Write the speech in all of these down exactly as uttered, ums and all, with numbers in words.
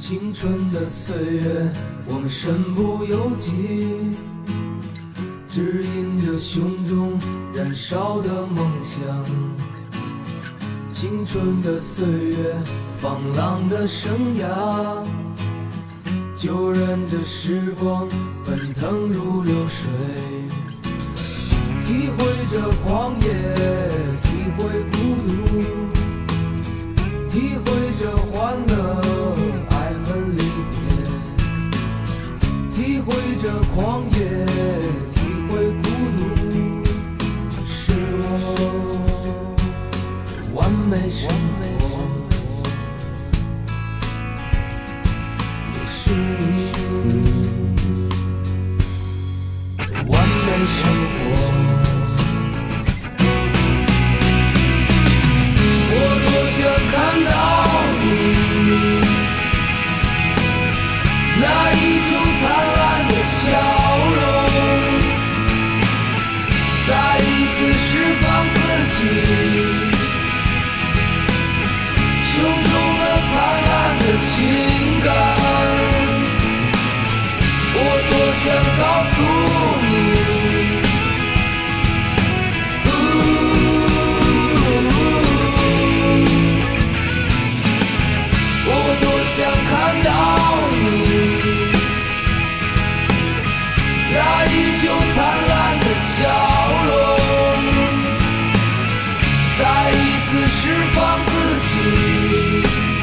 青春的岁月，我们身不由己，指引着胸中燃烧的梦想。青春的岁月，放浪的生涯，就任着时光奔腾如流水，体会着狂野，体会孤独，体会着欢乐，爱恨离别，体会着狂野，体会孤独，这是我完美生活，也是你完美生活。我多想看到你那依旧灿烂的笑容，再一次释放自己胸中的灿烂的情感。我多想告诉你，我多想看到你那依旧灿烂的笑容，再一次释放自己。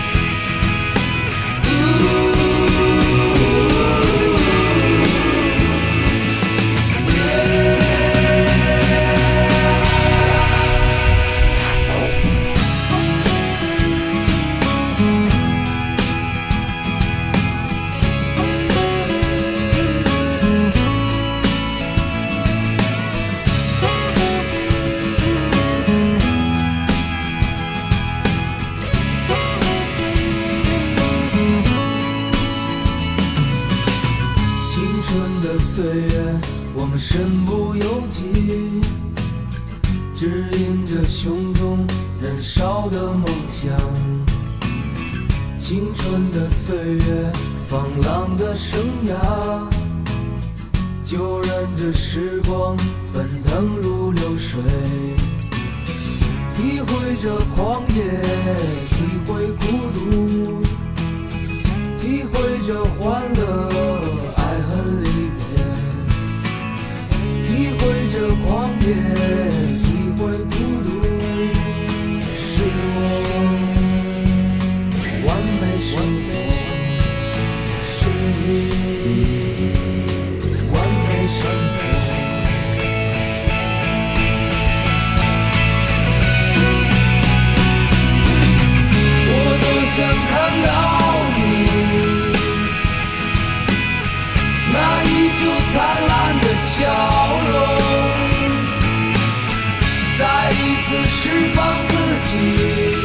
岁月，我们身不由己，指引着胸中燃烧的梦想。青春的岁月，放浪的生涯，就任着时光奔腾如流水，体会着狂野，体会孤独，体会着欢乐，爱恨离别，体会着狂野，体会孤独，是我完美生活，是你完美生活。我多想看到你那依旧灿烂的笑容，再一次释放自己。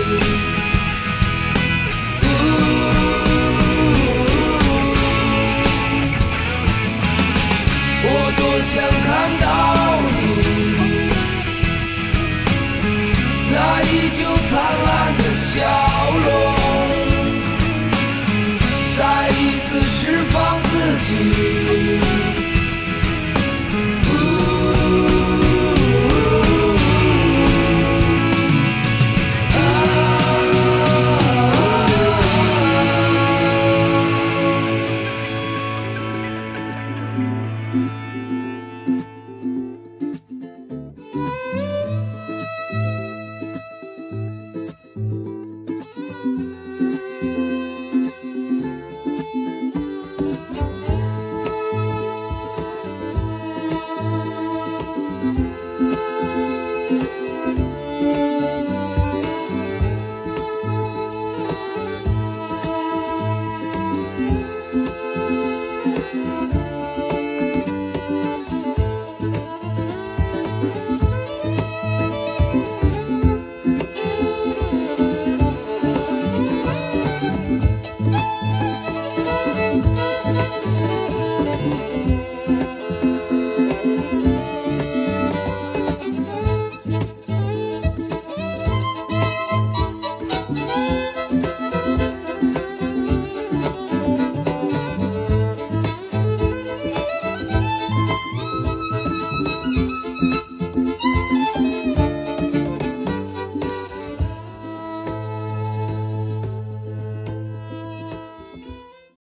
我多想看到你那依旧灿烂的笑容，再一次释放自己。